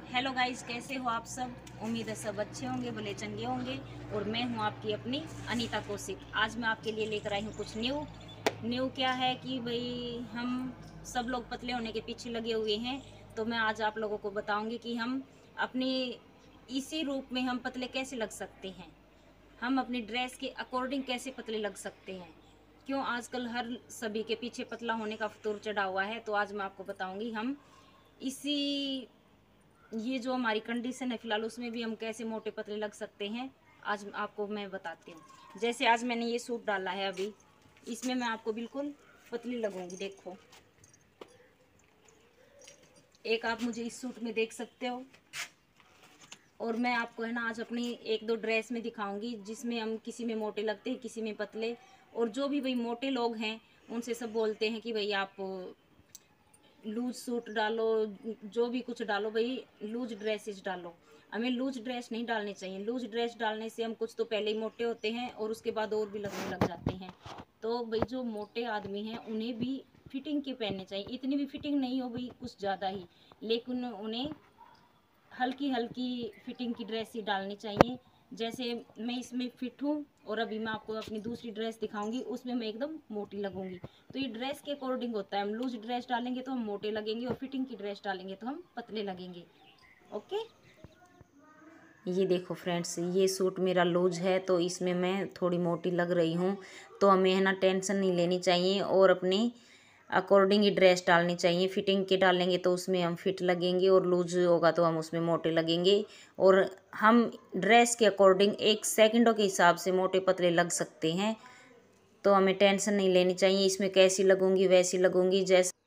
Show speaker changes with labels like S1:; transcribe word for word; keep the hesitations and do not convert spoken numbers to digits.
S1: Hello guys, कैसे हो आप सब। उम्मीद है सब अच्छे होंगे, भले चंगे होंगे। और मैं हूं आपकी अपनी अनीता कौशिक। आज मैं आपके लिए लेकर आई हूं कुछ न्यू न्यू क्या है कि भाई हम सब लोग पतले होने के पीछे लगे हुए हैं। तो मैं आज आप लोगों को बताऊंगी कि हम अपनी इसी रूप में हम पतले कैसे लग सकते हैं। हम अपनी ड्रेस के अकॉर्डिंग कैसे पतले लग सकते हैं। क्यों आजकल हर सभी के पीछे पतला होने का फतूर चढ़ा हुआ है। तो आज मैं आपको बताऊंगी हम इसी ये जो हमारी कंडीशन है फिलहाल, उसमें भी हम कैसे मोटे पतले लग सकते हैं। आज आपको मैं बताती हूँ। जैसे आज मैंने ये सूट डाला है, अभी इसमें मैं आपको बिल्कुल पतली लगूंगी। देखो, एक आप मुझे इस सूट में देख सकते हो। और मैं आपको है ना आज अपनी एक दो ड्रेस में दिखाऊंगी जिसमें हम किसी में मोटे लगते हैं, किसी में पतले। और जो भी भाई मोटे लोग हैं उनसे सब बोलते हैं कि भाई आप लूज सूट डालो, जो भी कुछ डालो भाई लूज ड्रेसेस डालो। हमें लूज ड्रेस नहीं डालनी चाहिए। लूज ड्रेस डालने से हम कुछ तो पहले ही मोटे होते हैं और उसके बाद और भी लगने लग जाते हैं। तो भाई जो मोटे आदमी हैं उन्हें भी फिटिंग के पहनने चाहिए। इतनी भी फिटिंग नहीं हो भाई, कुछ ज़्यादा ही, लेकिन उन्हें हल्की हल्की फिटिंग की ड्रेस ही डालनी चाहिए। जैसे मैं इसमें फिट हूँ और अभी मैं आपको अपनी दूसरी ड्रेस दिखाऊंगी, उसमें मैं एकदम मोटी लगूंगी। तो ये ड्रेस के अकॉर्डिंग होता है। हम लूज ड्रेस डालेंगे तो हम मोटे लगेंगे और फिटिंग की ड्रेस डालेंगे तो हम पतले लगेंगे। ओके, ये देखो फ्रेंड्स, ये सूट मेरा लूज है तो इसमें मैं थोड़ी मोटी लग रही हूँ। तो हमें है ना टेंशन नहीं लेनी चाहिए और अपनी अकॉर्डिंग ही ड्रेस डालनी चाहिए। फिटिंग के डालेंगे तो उसमें हम फिट लगेंगे और लूज होगा तो हम उसमें मोटे लगेंगे। और हम ड्रेस के अकॉर्डिंग एक सेकंडों के हिसाब से मोटे पतले लग सकते हैं। तो हमें टेंशन नहीं लेनी चाहिए इसमें कैसी लगूंगी वैसी लगूंगी। जैसे